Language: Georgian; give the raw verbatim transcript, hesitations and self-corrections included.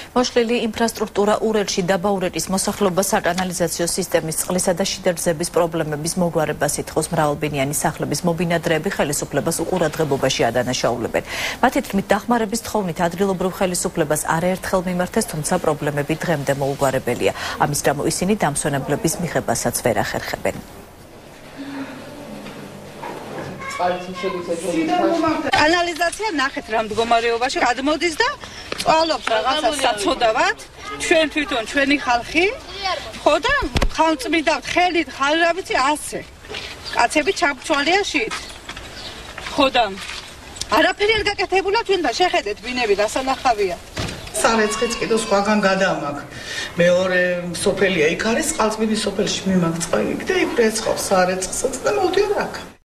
მოშლილი ინფრასტრუქტურა ურელში დაბაურეთის მოსახლეობას საკანალიზაციო სისტემის წყლისა და შიდა რძების პრობლემების მოგვარებას ითხოვს მრავალბინიანი სახლების მობინადრეები ხელისუფლებას უყურადღებობაში ადანაშაულებენ. მათი თქმით დახმარების თხოვნით ადგილობრივ ხელისუფლებას არაერთხელ მიმართეს, თუმცა პრობლემები დღემდე მოუგვარებელია. ამის გამო ისინი დამსვენებლების მიღებასაც ვერ ახერხებენ. კანალიზაცია ნახეთ რა მდგომარეობაში გადმოდის და წვალობს რაღაცა საწოდავად ჩვენ თვითონ ჩვენი ხალხი ხო და ხალწმიდავთ ხელით ხარ რა ვიცი ასე კაცები ჩამწვალია შით ხო და არაფერი არ გაკეთებულა თქვენ და შეხედეთ ბინები დასანახავია სარეცხიც კიდო სხვაგან გადამაგ მეორე სოფელია იქ არის წყალწმინდის სოფელში მიმაგ წყალი და იქ რეცხავს სარეცხსაც და მოვდიო რა